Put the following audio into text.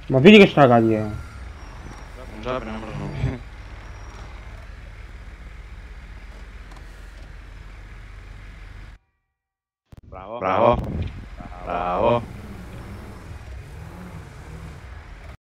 Ma vedi che stragati è? Già prendiamo. Bravo. Bravo.